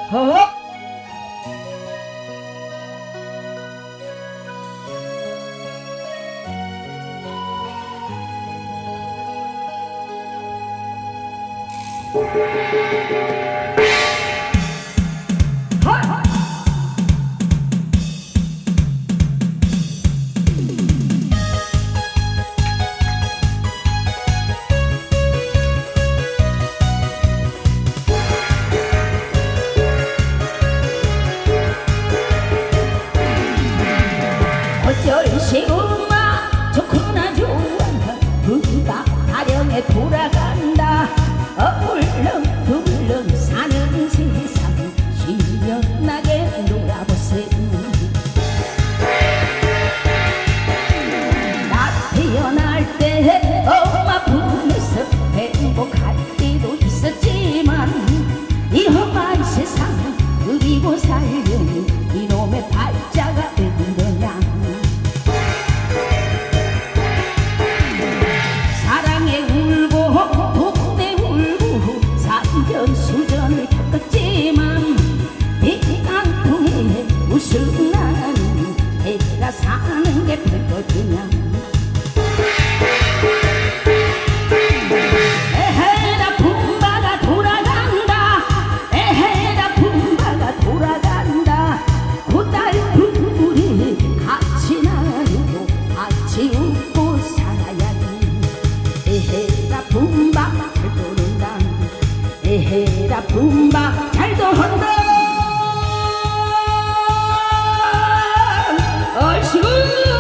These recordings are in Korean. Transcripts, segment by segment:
어? 어쩔 시구마 좋구나 좋아 부가 타령에 돌아간다 어울렁불렁 사는 세상 시원하게 놀아보세요. 나 태어날 때 엄마 품에서 행복할 때도 있었지만 이 험한 세상 누리고 살려니 이놈의 발자가 왜 그러냐. 사랑에 울고 돈에 울고 산전수전을 겪었지만 빚한 통에 웃음 나는 애가 사는 게 별거지냐. 에헤라 품바가 돌아간다. 에헤라 품바가 돌아간다. 고달픈 우리 같이 나누고 같이 웃고 살아야지. 에헤라 품바 잘 도는다. 에헤라 품바 잘 도는다. 얼씨구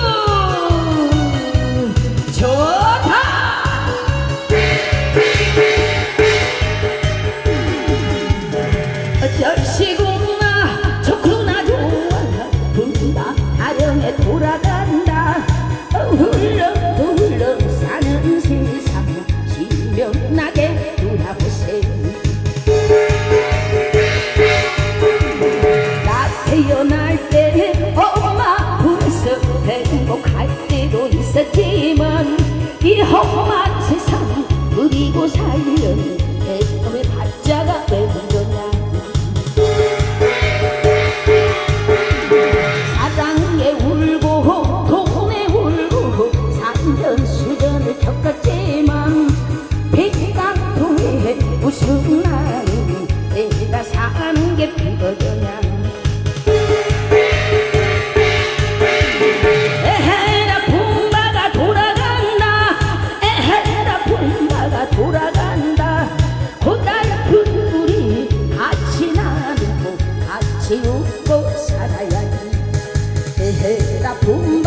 좋다. 어쩔 시구나 좋구나 좋아 분다 타령에 돌아간다. 흘렁흘렁 사는 세상 시원하게 놀아보세요. 나 태어날 때 엄마 품에서 행복할 때도 있었지만 이 험한 세상 누리고 살려니 내 놈의 발자가 왜 그러냐. 사랑에 울고 돈에 울고 산전수전을 겪었지만 백강통에 웃음 나는 내가 사는 게 별거냐. 에헤라 품바가 돌아간다. 에헤라 품바가 돌아간다. 고달픈 우리 같이 나누고 같이 웃고 살아야지. 에헤라 품바